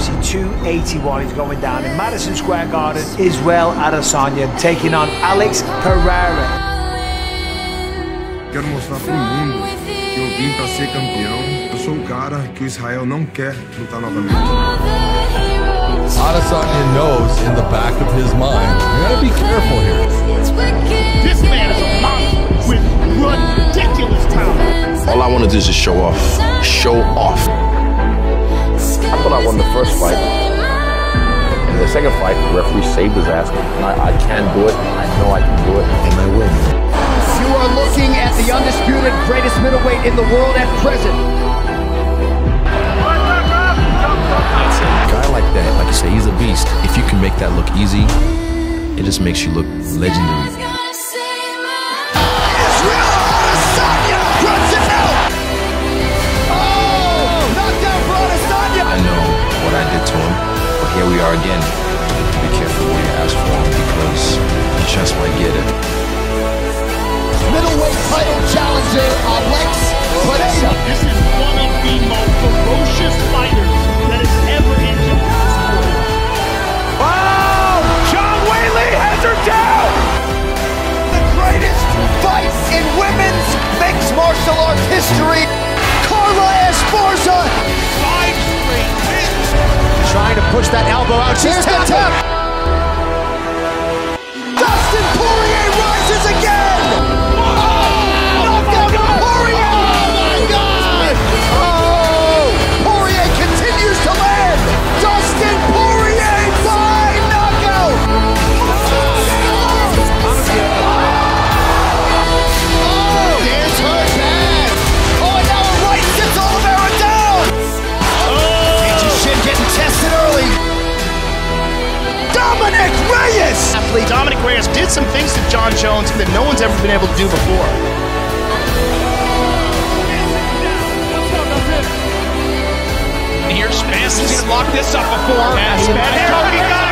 UFC 281 is going down in Madison Square Garden. Israel Adesanya taking on Alex Pereira. Quero mostrar pro mundo que eu vim para ser campeão. Eu sou o cara que o Israel não quer lutar novamente. Adesanya knows in the back of his mind, you gotta be careful here. This man is a monster with ridiculous talent. All I want to do is just show off. Show off. I thought I won the first fight. In the second fight, the referee saved his ass. I can do it. I know I can do it. And I win. You are looking at the undisputed greatest middleweight in the world at present. A guy like that, like you say, he's a beast. If you can make that look easy, it just makes you look legendary. Israel Adesanya runs it out. Oh, knockdown for Adesanya. I know what I did to him, but here we are again. Be careful what you ask for because you just might get it. Middleweight title challenger Alex Pereira. This is one of the most ferocious fighters that has ever entered the sport. Oh! John Whaley has her down! The greatest fight in women's mixed martial arts history. Carla Esparza. 5 straight wins. Trying to push that elbow out. She's tapped. Dustin Poirier rises again. Knockout Poirier. Oh my God. Oh, Poirier continues to land. Dustin Poirier by knockout. Oh, there's her back. Oh, and now a right sits Oliveira down. Cagey shin getting tested early. Dominic Reyes. Dominic Reyes did some things to John Jones that no one's ever been able to do before. Here's Spence. He's gonna block this up before. Spence.